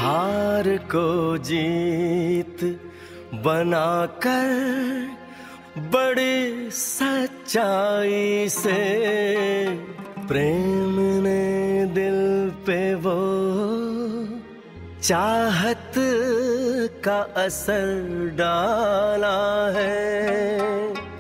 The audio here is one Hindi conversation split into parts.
हार को जीत बनाकर बड़ी सच्चाई से प्रेम ने दिल पे वो चाहत का असर डाला है।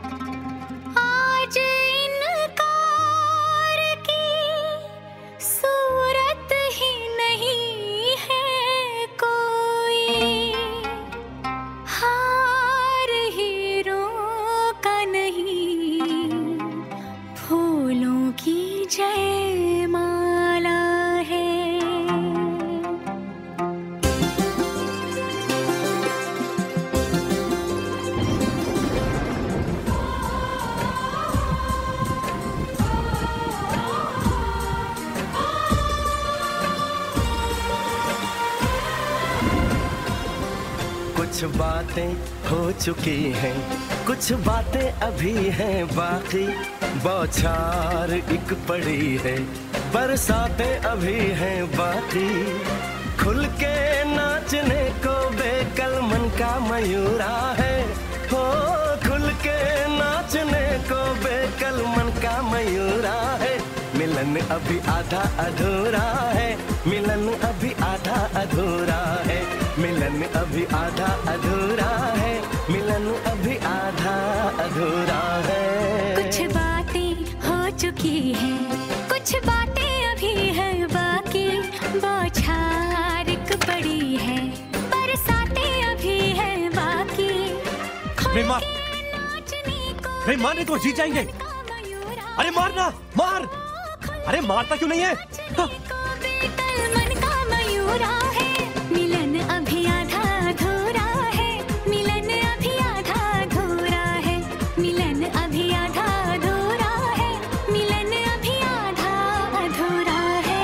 कुछ बातें हो चुकी हैं, कुछ बातें अभी हैं बाकी, बौछार एक पड़ी है, बरसातें अभी हैं बाकी। खुल के नाचने को बेकल मन का मयूरा है, हो खुल के नाचने को बेकल मन का मयूरा है। मिलन अभी आधा अधूरा है, मिलन अभी आधा अधूरा है, मिलन अभी आधा अधूरा है, मिलन अभी आधा अधूरा है। कुछ बातें हो चुकी हैं, कुछ बातें अभी है बाकी, बौछार एक पड़ी है, बरसातें अभी है बाकी। अरे मारने को जी जाएंगे। अरे मारना, मार। अरे मारता क्यों नहीं है? मन का मयूरा है, मिलन अभी आधा अधूरा है, मिलन अभी आधा अधूरा है, मिलन अभी आधा अधूरा है, मिलन अभी आधा अधूरा है।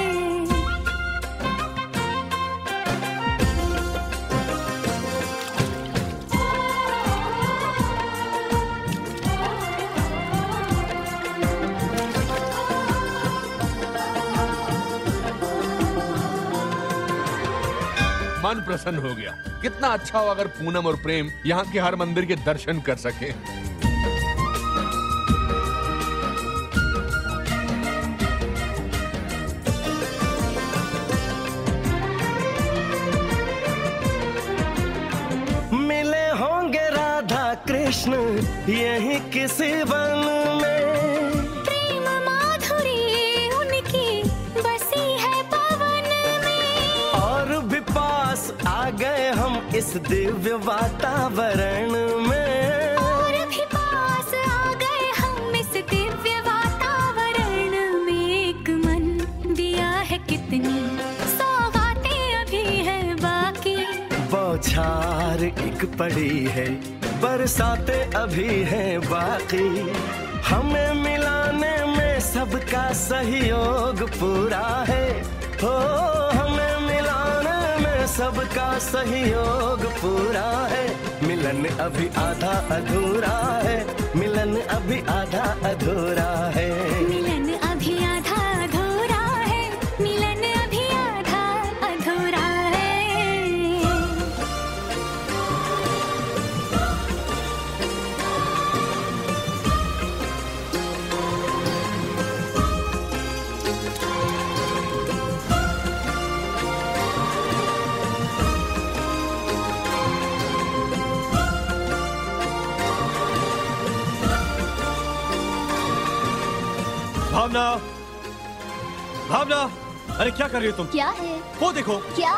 मन प्रसन्न हो गया। कितना अच्छा हो अगर पूनम और प्रेम यहाँ के हर मंदिर के दर्शन कर सके। मिले होंगे राधा कृष्ण यही किसी वन में, आ गए हम इस दिव्य वातावरण में, और भी पास आ गए हम इस दिव्य वातावरण में। एक मन दिया है कितनी सौगातें अभी है बाकी, बौछार एक पड़ी है, बरसातें अभी है बाकी। हमें मिलाने में सबका सहयोग पूरा है, हो हमें सबका सहयोग पूरा है। मिलन अभी आधा अधूरा है, मिलन अभी आधा अधूरा है, मिलन अभी आधा अधूरा है, मिलन अभी आधा अधूरा है। भावना, भावना, अरे क्या कर रही हो तुम? क्या है? वो देखो। क्या?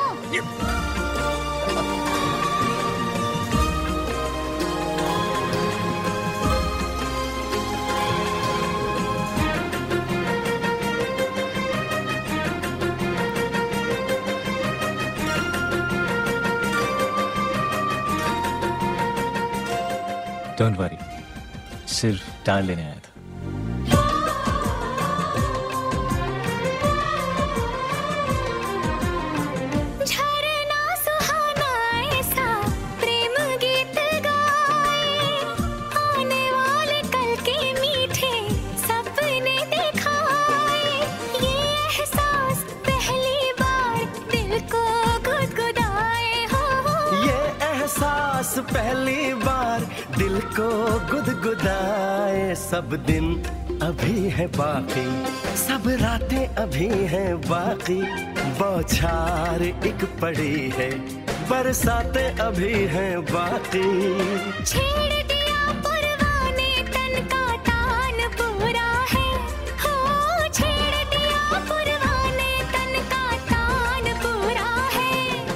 डोंट वरी, सिर्फ टाल लेने आया था। को जुदाए सब दिन अभी है बाकी, सब रातें अभी हैं बाकी, बौछार एक पड़ी है, बरसातें अभी हैं बाकी। छेड़ दिया परवाने तन का तान पूरा है, हो छेड़ दिया परवाने तन का तान पूरा है।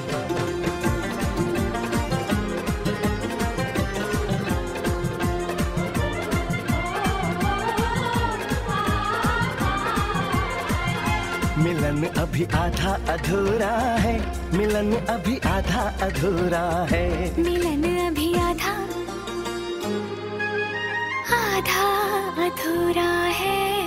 मिलन अभी आधा अधूरा है, मिलन अभी आधा अधूरा है। मिलन अभी आधा आधा अधूरा है।